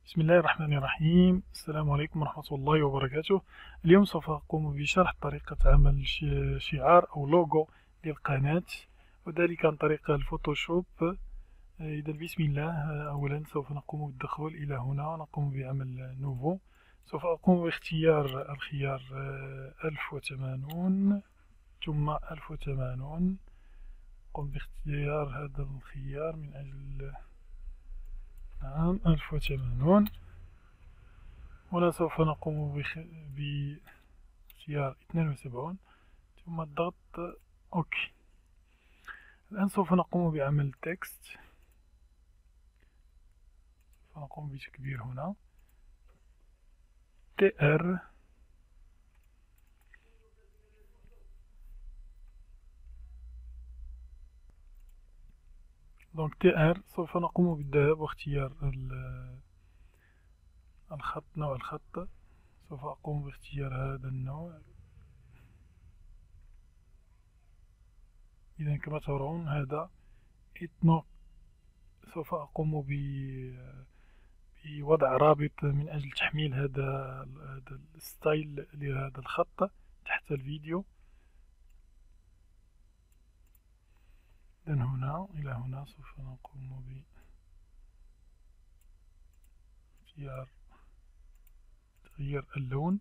بسم الله الرحمن الرحيم. السلام عليكم ورحمة الله وبركاته. اليوم سوف أقوم بشرح طريقة عمل شعار أو لوجو للقناة، وذلك عن طريق الفوتوشوب. إذا بسم الله. أولا سوف نقوم بالدخول إلى هنا ونقوم بعمل نوفو. سوف أقوم باختيار الخيار 1080 ثم 1080. قم باختيار هذا الخيار من أجل نعم 1080. هنا سوف نقوم باختيار 72 ثم الضغط OK. الآن سوف نقوم بعمل تكست. سوف نقوم بتكبير هنا TR. دونك TR. سوف نقوم بالذهاب واختيار الخط، نوع الخط. سوف أقوم باختيار هذا النوع. إذا كما ترون هذا إثنو. سوف أقوم بوضع رابط من أجل تحميل هذا الستايل لهذا الخط تحت الفيديو. إذن هنا إلى هنا سوف نقوم باختيار تغيير اللون،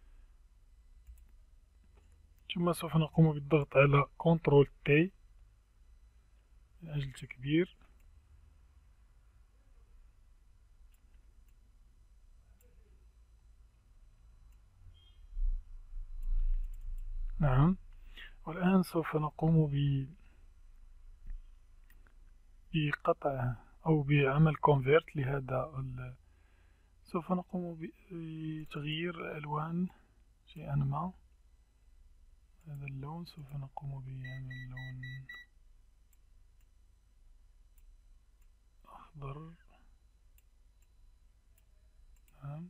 ثم سوف نقوم بالضغط على كنترول تي من أجل تكبير. نعم. والآن سوف نقوم بقطع أو بعمل كونفيرت لهذا سوف نقوم بتغيير الألوان شيئا ما. هذا اللون سوف نقوم بعمل لون أخضر. نعم.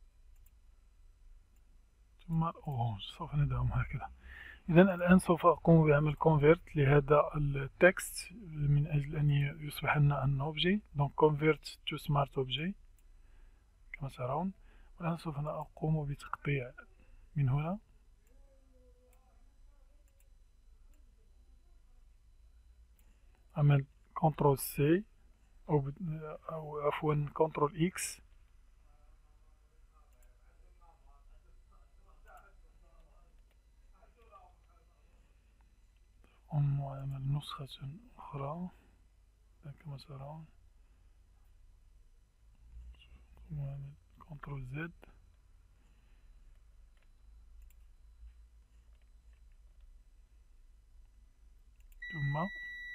ثم أورانج. سوف ندعم هكذا. إذا الآن سوف أقوم بعمل كونفيرت لهذا التكست من أجل أن يصبح لنا أن أوبجي. دونك كونفيرت تو سمارت أوبجي كما ترون. والآن سوف أقوم بتقطيع من هنا. أعمل كنترول سي أو عفوا كنترول إكس. وأعمل نسخة أخرى كما ترون. وأعمل كنترول زد. ثم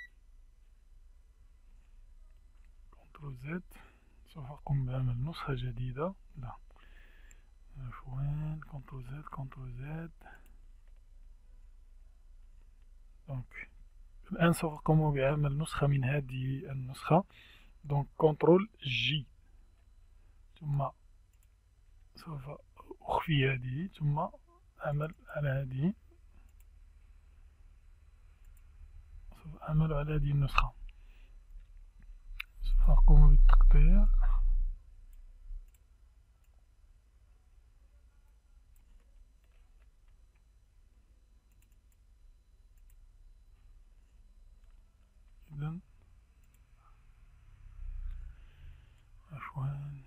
كنترول زد. سوف أقوم بعمل نسخة جديدة. لا عفوا كنترول زد كنترول زد. دونك الآن سوف أقوم بعمل نسخة من هذه النسخة. دونك كنترول جي. ثم سوف أخفي هذه ثم أعمل على هذه. سوف أعمل على هذه النسخة. سوف أقوم بالتقطيع. إذن عفوا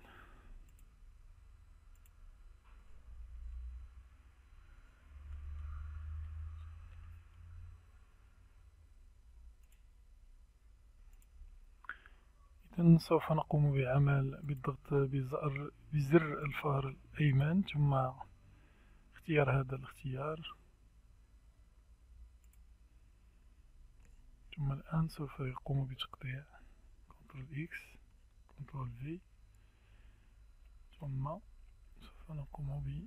إذن سوف نقوم بعمل بالضغط بزر الفار الأيمن ثم اختيار هذا الاختيار. ثم الآن سوف يقوم بتقطيع. كنترول إكس كنترول في. ثم سوف نقوم ب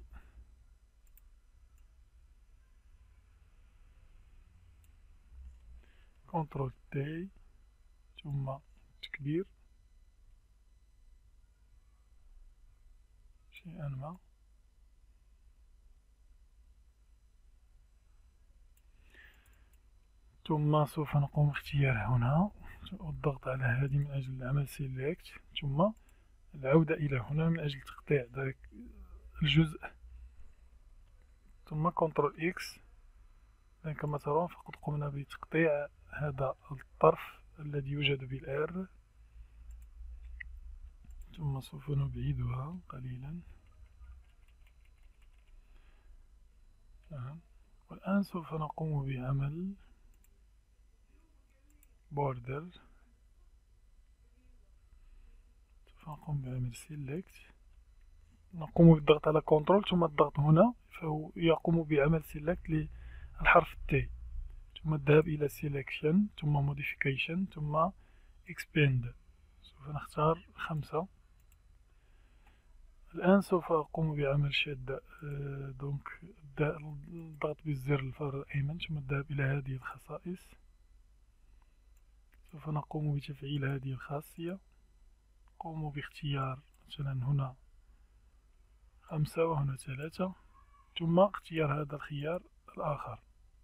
كنترول تي ثم تكبير شيئا ما. ثم سوف نقوم باختيار هنا والضغط على هذه من أجل عمل سيلكت ثم العودة إلى هنا من أجل تقطيع ذلك الجزء، ثم كنترول إكس. كما ترون فقد قمنا بتقطيع هذا الطرف الذي يوجد بالآر، ثم سوف نبعدها قليلا. والآن سوف نقوم بعمل بوردر، سوف نقوم بعمل سيلكت، نقوم بالضغط على كنترول ثم الضغط هنا، فهو يقوم بعمل سيلكت للحرف التي، ثم الذهاب إلى سيلكشن ثم موديفيكيشن ثم اكسباند. سوف نختار 5. الآن سوف أقوم بعمل شادة، دونك الضغط بالزر الفار الأيمن ثم الذهاب إلى هذه الخصائص. سوف نقوم بتفعيل هذه الخاصية، نقوم باختيار مثلا هنا 5 وهنا 3 ثم اختيار هذا الخيار الآخر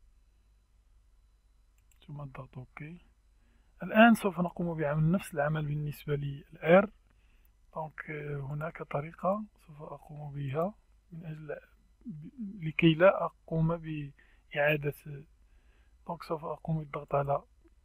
ثم الضغط OK. الآن سوف نقوم بعمل نفس العمل بالنسبة للآر. دونك هناك طريقة سوف أقوم بها من أجل لكي لا أقوم بإعادة. دونك سوف أقوم بالضغط على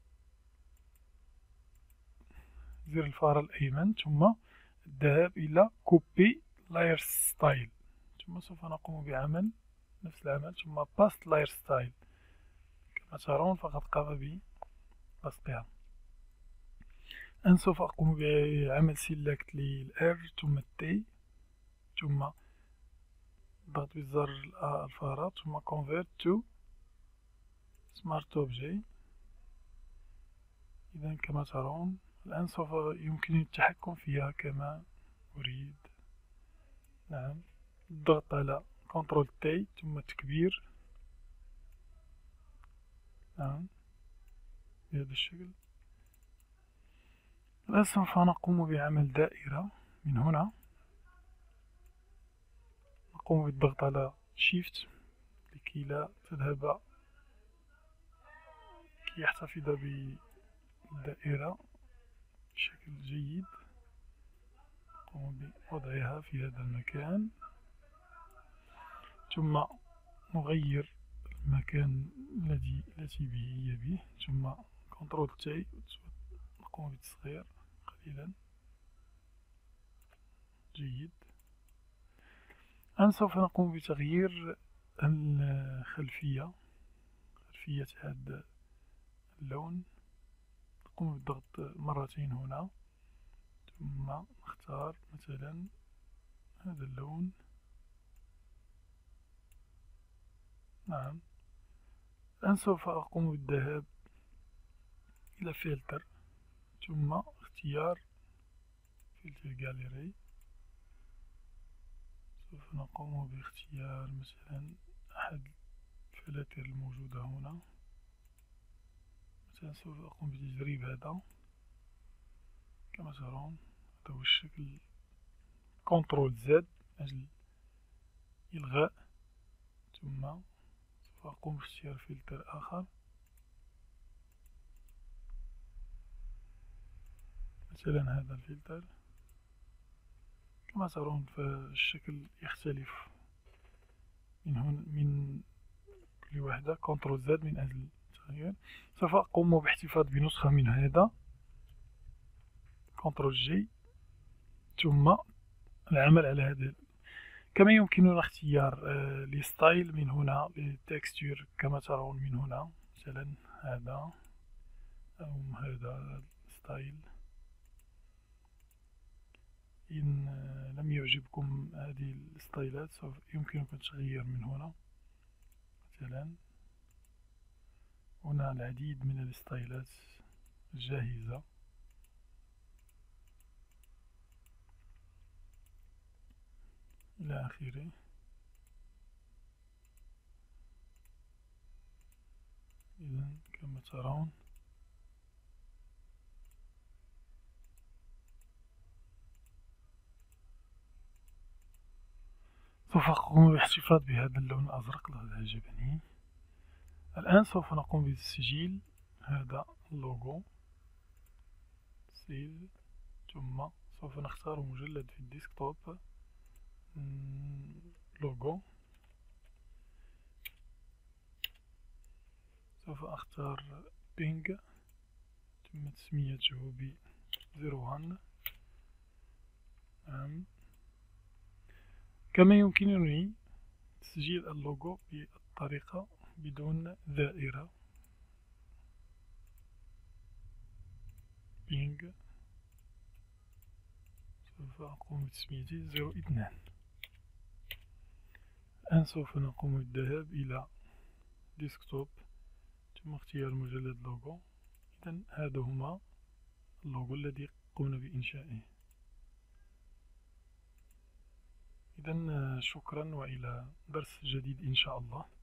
زر الفار الأيمن ثم الذهاب إلى كوبي لاير ستايل، ثم سوف نقوم بعمل نفس العمل ثم باست لاير ستايل. كما ترون فقد قام ببسطها. الآن سوف أقوم بعمل سيلكت للآر ثم التي ثم ضغط بزر الفارة ثم convert to smart object. إذا كما ترون الآن سوف يمكنني التحكم فيها كما أريد. نعم، الضغط على كنترول تي ثم تكبير. نعم بهذا الشكل. الآن سوف نقوم بعمل دائرة من هنا، نقوم بالضغط على شيفت لكي لا تذهب، كي يحتفظ بالدائرة بشكل جيد. نقوم بوضعها في هذا المكان ثم نغير المكان التي هي به ثم كنترول تي نقوم بالتصغير قليلا. جيد. الآن سوف نقوم بتغيير خلفية هذا اللون. نقوم بالضغط مرتين هنا ثم نختار مثلا هذا اللون. نعم. الآن سوف أقوم بالذهاب إلى فلتر ثم اختيار فلتر جاليري. سوف نقوم باختيار مثلا أحد الفلاتر الموجودة هنا. مثلا سوف أقوم بتجريب هذا. كما ترون هذا هو الشكل. كنترول زد أجل إلغاء، ثم سوف أقوم باختيار فلتر آخر مثلا هذا الفلتر. كما ترون فالشكل يختلف من كل واحدة. كنترول زد من أجل التغيير. سوف أقوم باحتفاظ بنسخة من هذا. كنترول جي ثم العمل على هذا. كما يمكننا اختيار الستايل من هنا، للتكستور كما ترون من هنا مثلا هذا أو هذا الستايل. إن لم يعجبكم هذه الستايلات سوف يمكنكم التغيير من هنا. مثلا هنا العديد من الستايلات الجاهزة. إلى آخره. إذا كما ترون سوف أقوم بالاحتفاظ بهذا اللون الأزرق، لقد أعجبني. الآن سوف نقوم بتسجيل هذا اللوغو. سيف ثم سوف نختار مجلد في الديسكتوب، لوجو. سوف أختار بينج، تم تسميته ب 01. كما يمكنني تسجيل اللوجو بالطريقة بدون دائرة. بينج، سوف أقوم بتسميته 02. الآن سوف نقوم بالذهاب إلى ديسكتوب ثم اختيار مجلد لوجو. إذن هذا هما اللوجو الذي قمنا بإنشائه. إذن شكرا، وإلى درس جديد إن شاء الله.